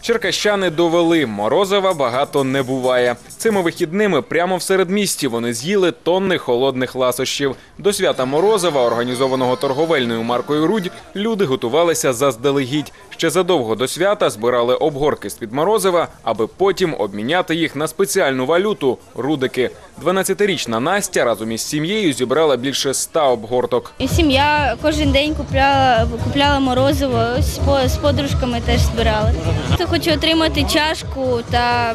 Черкащани довели – морозива багато не буває. Цими вихідними прямо в середмісті вони з'їли тонни холодних ласощів. До свята Морозива, організованого торговельною маркою «Рудь», люди готувалися заздалегідь. Ще задовго до свята збирали обгорки з-під морозива, аби потім обміняти їх на спеціальну валюту – рудики. 12-річна Настя разом із сім'єю зібрала більше 100 обгорток. Сім'я кожен день купляла морозиво, з подружками теж збирали. Хочу отримати чашку та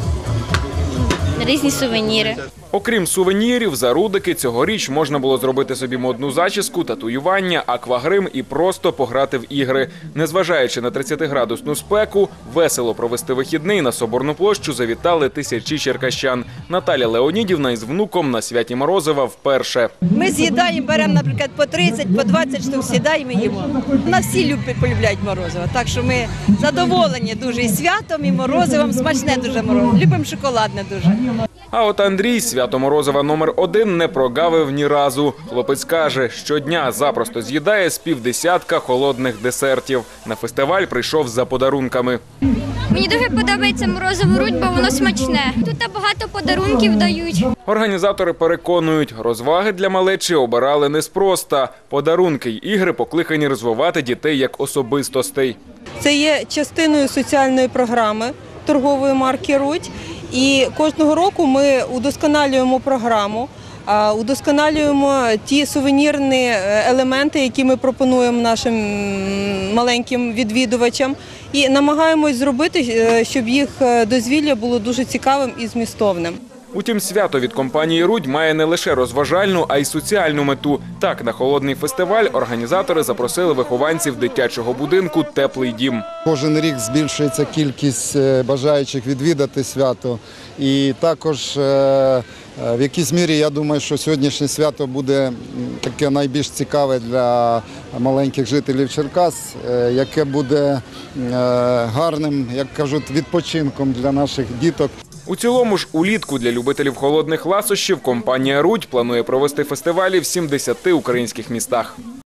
різні сувеніри. Окрім сувенірів, за рудики цьогоріч можна було зробити собі модну зачіску, татуювання, аквагрим і просто пограти в ігри. Незважаючи на 30-градусну спеку, весело провести вихідний на Соборну площу завітали тисячі черкащан. Наталя Леонідівна із внуком на святі Морозива вперше. Ми з'їдаємо, беремо, наприклад, по 30, по 20 штук, сідаємо і їмо. У нас всі полюбляють морозиво, так що ми задоволені дуже і святом, і морозивом. Смачне дуже морозиво. Любимо шоколадне дуже. А от Андрій свято Морозива номер 1 не прогавив ні разу. Хлопець каже, щодня запросто з'їдає з півдесятка холодних десертів. На фестиваль прийшов за подарунками. Мені дуже подобається морозиво «Рудь», бо воно смачне. Тут багато подарунків дають. Організатори переконують, розваги для малечі обирали неспроста. Подарунки й ігри покликані розвивати дітей як особистостей. Це є частиною соціальної програми торгової марки «Рудь». І кожного року ми удосконалюємо програму, удосконалюємо ті сувенірні елементи, які ми пропонуємо нашим маленьким відвідувачам. І намагаємось зробити, щоб їх дозвілля було дуже цікавим і змістовним. Утім, свято від компанії «Рудь» має не лише розважальну, а й соціальну мету. Так, на холодний фестиваль організатори запросили вихованців дитячого будинку «Теплий дім». Кожен рік збільшується кількість бажаючих відвідати свято. І також в якійсь мірі, я думаю, що сьогоднішнє свято буде таке найбільш цікаве для маленьких жителів Черкас, яке буде гарним, як кажуть, відпочинком для наших діток. У цілому ж улітку для любителів холодних ласощів компанія «Рудь» планує провести фестивалі в 70 українських містах.